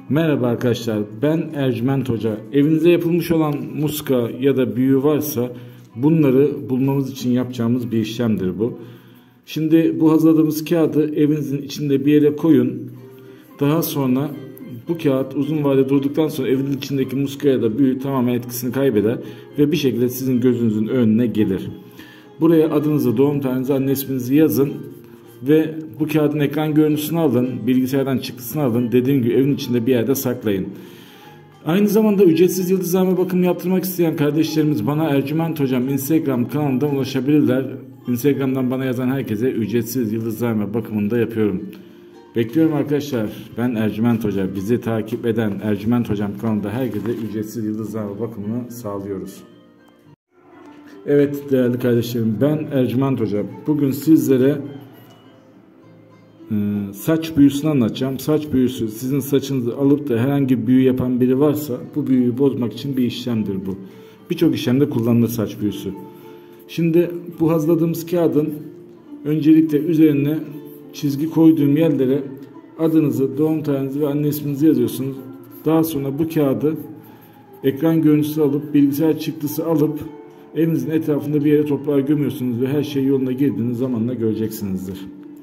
Merhaba arkadaşlar, ben Ercüment Hoca. Evinize yapılmış olan muska ya da büyü varsa bunları bulmamız için yapacağımız bir işlemdir bu. Şimdi bu hazırladığımız kağıdı evinizin içinde bir yere koyun. Daha sonra bu kağıt uzun vade durduktan sonra evin içindeki muska ya da büyü tamamen etkisini kaybeder ve bir şekilde sizin gözünüzün önüne gelir. Buraya adınızı, doğum tarihinizi, anne isminizi yazın. Ve bu kağıdın ekran görüntüsünü alın, bilgisayardan çıktısını alın, dediğim gibi evin içinde bir yerde saklayın. Aynı zamanda ücretsiz yıldızlarma bakımı yaptırmak isteyen kardeşlerimiz bana Ercüment Hocam Instagram kanalından ulaşabilirler. Instagram'dan bana yazan herkese ücretsiz yıldızlarma bakımını da yapıyorum. Bekliyorum arkadaşlar. Ben Ercüment Hoca. Bizi takip eden Ercüment Hocam kanalında herkese ücretsiz yıldızlarma bakımını sağlıyoruz. Evet değerli kardeşlerim, ben Ercüment Hoca. Bugün sizlere saç büyüsünü anlatacağım. Saç büyüsü, sizin saçınızı alıp da herhangi bir büyü yapan biri varsa bu büyüyü bozmak için bir işlemdir bu. Birçok işlemde kullanılır saç büyüsü. Şimdi bu hazırladığımız kağıdın öncelikle üzerine çizgi koyduğum yerlere adınızı, doğum tarihinizi ve anne isminizi yazıyorsunuz. Daha sonra bu kağıdı ekran görüntüsü alıp, bilgisayar çıktısı alıp evinizin etrafında bir yere toprağa gömüyorsunuz ve her şey yoluna girdiğiniz zamanla göreceksinizdir.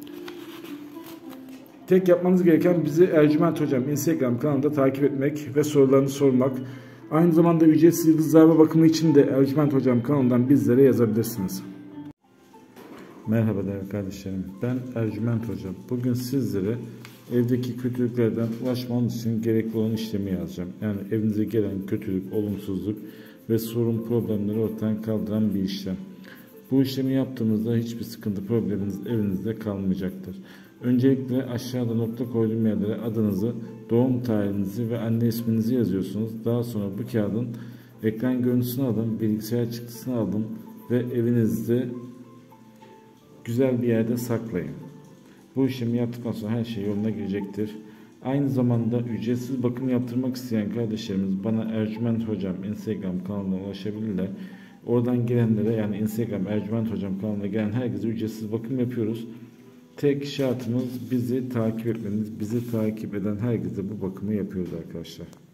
Tek yapmanız gereken bizi Ercüment Hocam Instagram kanalında takip etmek ve sorularını sormak. Aynı zamanda ücretsiz yıldızlarma bakımı için de Ercüment Hocam kanalından bizlere yazabilirsiniz. Merhaba değerli kardeşlerim. Ben Ercüment Hocam. Bugün sizlere evdeki kötülüklerden ulaşmanız için gerekli olan işlemi yazacağım. Yani evinize gelen kötülük, olumsuzluk ve sorun problemleri ortadan kaldıran bir işlem. Bu işlemi yaptığımızda hiçbir sıkıntı, probleminiz evinizde kalmayacaktır. Öncelikle aşağıda nokta koyduğum yerlere adınızı, doğum tarihinizi ve anne isminizi yazıyorsunuz. Daha sonra bu kağıdın ekran görüntüsünü alın, bilgisayar çıktısını alın ve evinizde güzel bir yerde saklayın. Bu işlemi yaptıktan sonra her şey yoluna girecektir. Aynı zamanda ücretsiz bakım yaptırmak isteyen kardeşlerimiz bana Ercüment Hocam Instagram kanalına ulaşabilirler. Oradan gelenlere, yani Instagram Ercüment Hocam kanalına gelen herkese ücretsiz bakım yapıyoruz. Tek şartımız bizi takip etmeniz. Bizi takip eden herkese bu bakımı yapıyoruz arkadaşlar.